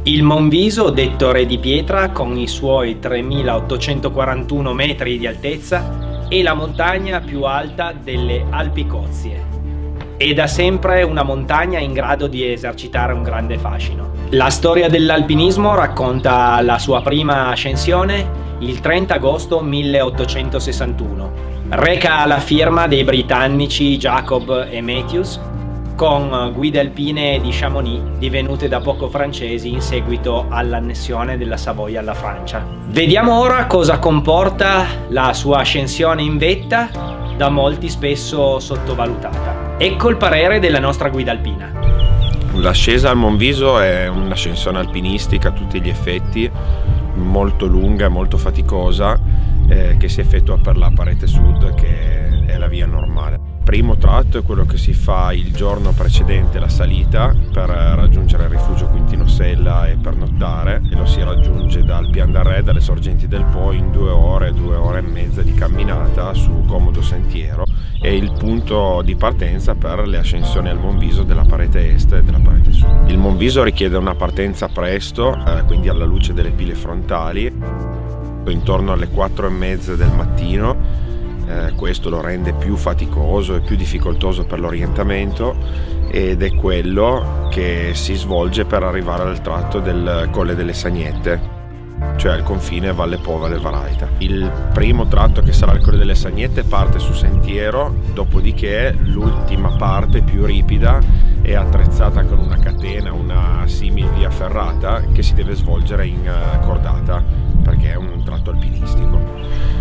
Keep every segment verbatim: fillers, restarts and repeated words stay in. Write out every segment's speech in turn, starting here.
Il Monviso, detto Re di Pietra, con i suoi tremilaottocentoquarantuno metri di altezza, è la montagna più alta delle Alpi Cozie. È da sempre una montagna in grado di esercitare un grande fascino. La storia dell'alpinismo racconta la sua prima ascensione il trenta agosto milleottocentosessantuno. Reca la firma dei britannici Jacob e Matthews, con guide alpine di Chamonix divenute da poco francesi in seguito all'annessione della Savoia alla Francia. Vediamo ora cosa comporta la sua ascensione in vetta, da molti spesso sottovalutata. Ecco il parere della nostra guida alpina. L'ascesa al Monviso è un'ascensione alpinistica a tutti gli effetti, molto lunga e molto faticosa, eh, che si effettua per la parete sud, che è la via normale. Il primo tratto è quello che si fa il giorno precedente la salita per raggiungere il rifugio Quintino Sella e pernottare, e lo si raggiunge dal Pian d'Arrè, dalle sorgenti del Po, in due ore, due ore e mezza di camminata su comodo sentiero. È il punto di partenza per le ascensioni al Monviso della parete est e della parete sud. Il Monviso richiede una partenza presto, eh, quindi alla luce delle pile frontali, intorno alle quattro e mezza del mattino. Eh, questo lo rende più faticoso e più difficoltoso per l'orientamento, ed è quello che si svolge per arrivare al tratto del Colle delle Sagnette, cioè al confine Valle Po Valle Varaita. Il primo tratto, che sarà il Colle delle Sagnette, parte su sentiero, dopodiché l'ultima parte più ripida è attrezzata con una catena, una simil via ferrata, che si deve svolgere in cordata perché è un tratto alpinistico.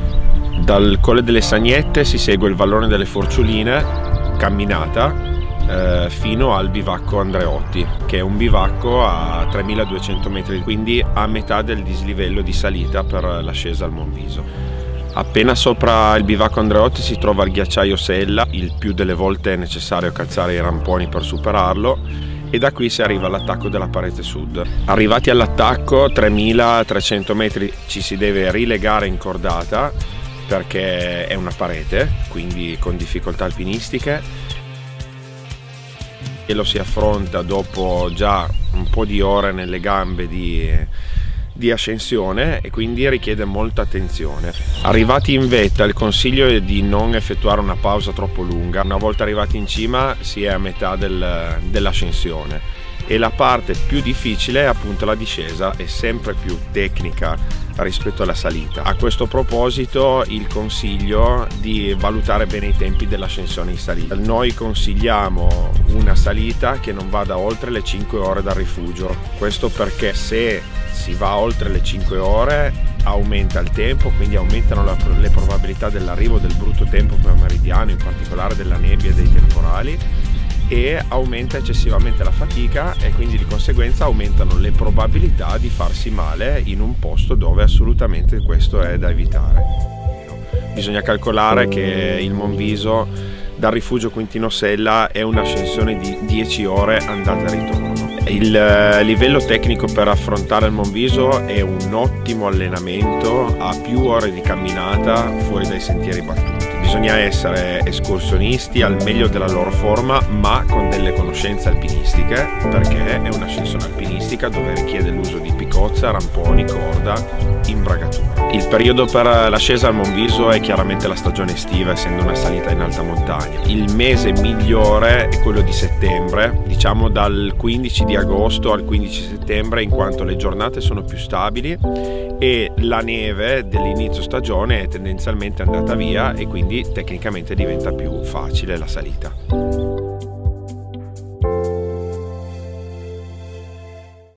Dal Colle delle Sagnette si segue il Vallone delle Forciuline, camminata, eh, fino al bivacco Andreotti, che è un bivacco a tremiladuecento metri, quindi a metà del dislivello di salita per l'ascesa al Monviso. Appena sopra il bivacco Andreotti si trova il ghiacciaio Sella, il più delle volte è necessario calzare i ramponi per superarlo, e da qui si arriva all'attacco della parete sud. Arrivati all'attacco, tremilatrecento metri, ci si deve rilegare in cordata, perché è una parete, quindi con difficoltà alpinistiche, e lo si affronta dopo già un po' di ore nelle gambe di, di ascensione, e quindi richiede molta attenzione. Arrivati in vetta, il consiglio è di non effettuare una pausa troppo lunga. Una volta arrivati in cima si è a metà del, dell'ascensione, e la parte più difficile è appunto la discesa, è sempre più tecnica rispetto alla salita. A questo proposito il consiglio di valutare bene i tempi dell'ascensione in salita. Noi consigliamo una salita che non vada oltre le cinque ore dal rifugio, questo perché se si va oltre le cinque ore aumenta il tempo, quindi aumentano le probabilità dell'arrivo del brutto tempo pomeridiano, in particolare della nebbia e dei temporali, e aumenta eccessivamente la fatica, e quindi di conseguenza aumentano le probabilità di farsi male in un posto dove assolutamente questo è da evitare. Bisogna calcolare che il Monviso dal rifugio Quintino Sella è un'ascensione di dieci ore andata e ritorno. Il livello tecnico per affrontare il Monviso è un ottimo allenamento a più ore di camminata fuori dai sentieri battuti. Bisogna essere escursionisti al meglio della loro forma, ma con delle conoscenze alpinistiche, perché è un'ascensione alpinistica dove richiede l'uso di piccozza, ramponi, corda, imbragatura. Il periodo per l'ascesa al Monviso è chiaramente la stagione estiva, essendo una salita in alta montagna. Il mese migliore è quello di settembre, diciamo dal quindici di agosto al quindici settembre, in quanto le giornate sono più stabili e la neve dell'inizio stagione è tendenzialmente andata via, e quindi tecnicamente diventa più facile la salita.